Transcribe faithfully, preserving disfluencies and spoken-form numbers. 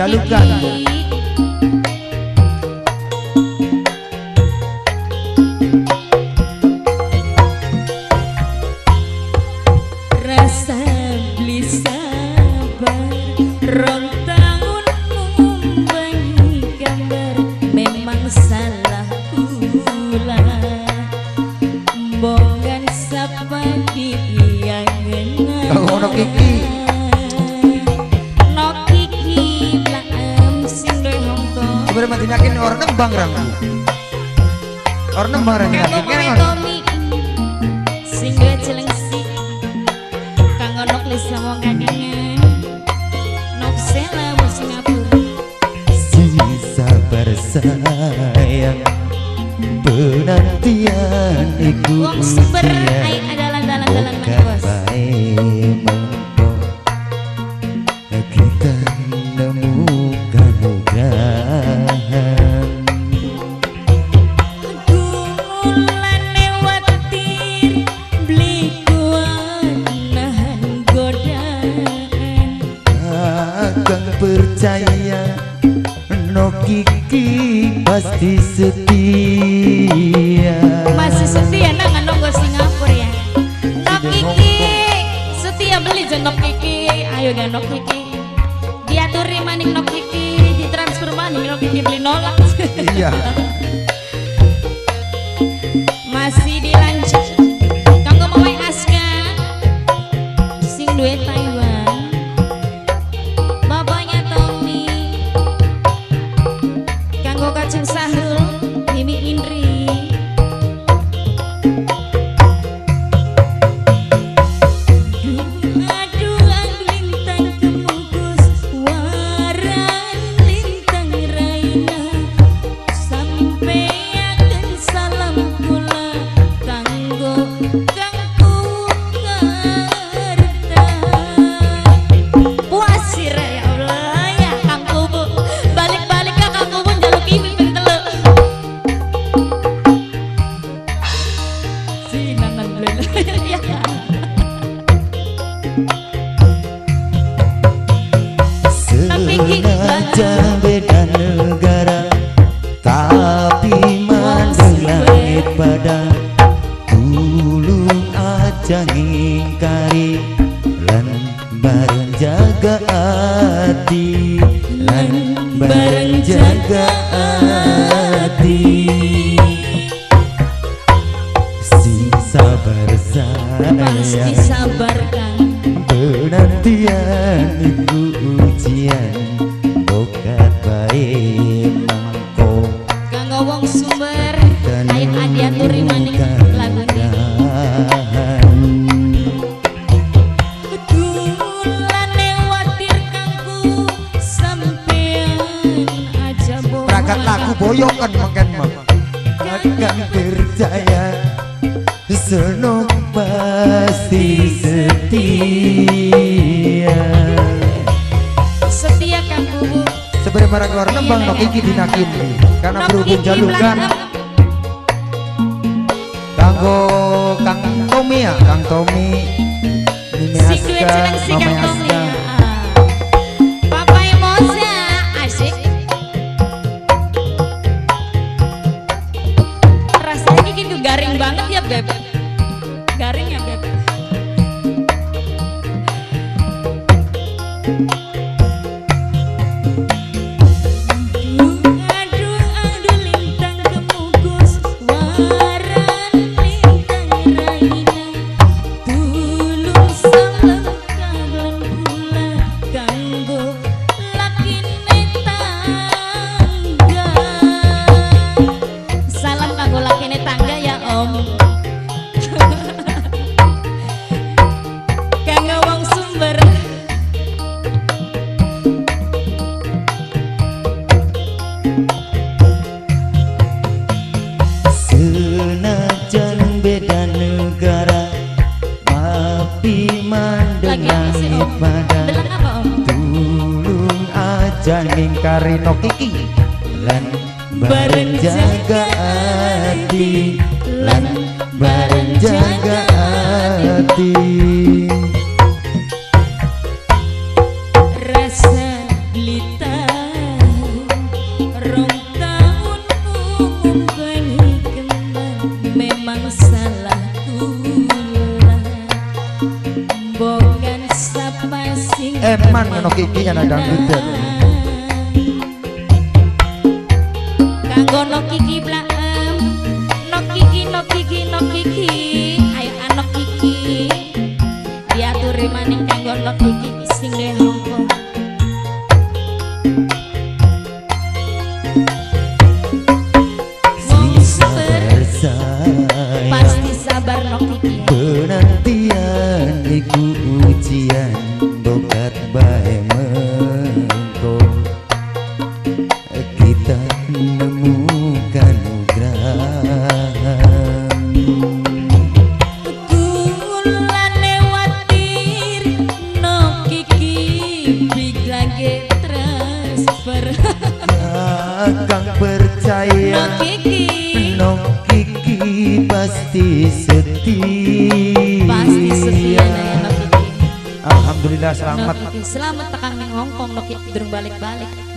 jalukan. Rasa beli sabar rong tahun membangi gambar memang salah kula bongan sapa yang ngena Ono Kiki no Kiki laem sing doe Hongkong sebenarnya mati yakin orang nembang rang orang nembang rang kanggo yakin pemain Tommy sing doe celengsi kanggo nok lisa wong gadingan nok sela wong Singapura si sabar sayang penantian iku wong sumber ujian ai adalah dalan-dalan bukan bos baik mengko kita nemukan udahan Gulan lewatir beli kuat nahan godaan akan percaya no Kiki pasti setia masih setia nang nonggo Singapura ya Nok Kiki setia beli jo Nok Kiki ayo ga Nok Kiki diaturi maning Nok Kiki ditransfer maning Nok Kiki beli nolak iya masih dilanjut kanggo mawai Aska sing duwe Taiwan bapaknya Tommy kanggo Kacang Sahrul Mimi Indri aduh lintang kemukus waran lintang raina sampai akan salam kula kanggo kangku karta puasir ya Allah ya kangku bu balik-balik ke kangku bu jaluk ini penteluk si nanan belum ya senajan beda negara tapi mandang langit pada tulung aja ngingkari lan bareng jaga hati lan bareng jaga hati si sabar pasti sayang sabarkan penantian iku ujian bokat baik mangko kanggo wong sumber ayo adiaturi maning lagu ini Kedulan lewatir kangku sampean aja bohong perangkat lagu boyokan makan mah akan percaya senok pasti setia setia kangku bu sebenarnya marah keluar nembang no Kiki dinakin karena Nok berhubung Kiki jalukan belakang. kanggo Kang Tommy ya Kang Tommy Mimi Si duet Aska seneng si Mama Kang Tommy Aska ya. Papa Emosa asik rasanya Kiki tuh garing banget ya beb garing ya beb aduh aduh lintang kemukus waran lintang raina tulung salam kabelan kula kanggo lakine tangga salam kanggo lakine tangga ya om kanggo wong sumber senajan beda negara tapi mandang lagi apa sih langit om pada belang apa om tulung aja ngingkari no Kiki lan bareng jaga hati lan bareng jaga hati rasa beli preman ngono Kiki ana dangdutan. Kanggo no Kiki blaem, no Kiki no Kiki no Kiki, ayo anak Kiki. Diaturi maning kanggo no Kiki sing lehongko. Mong sabar, pasti sabar no Kiki. Penantian iku ujian dokat bae mengko kita menemukan nugrahan. Kulane watir no Kiki biglage transfer. Akang percaya No Kiki no Kiki pasti setia. pasti setia na ya no Kiki. Alhamdulillah selamat. No Kiki selamat tekan ning Hongkong no Kiki durung balik-balik.